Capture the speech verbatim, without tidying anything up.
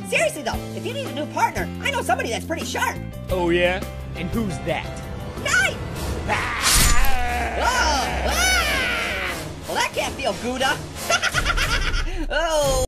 Seriously though, if you need a new partner, I know somebody that's pretty sharp. Oh yeah? And who's that? Hey! Oh! Ah! Well, that can't feel Gouda. Oh!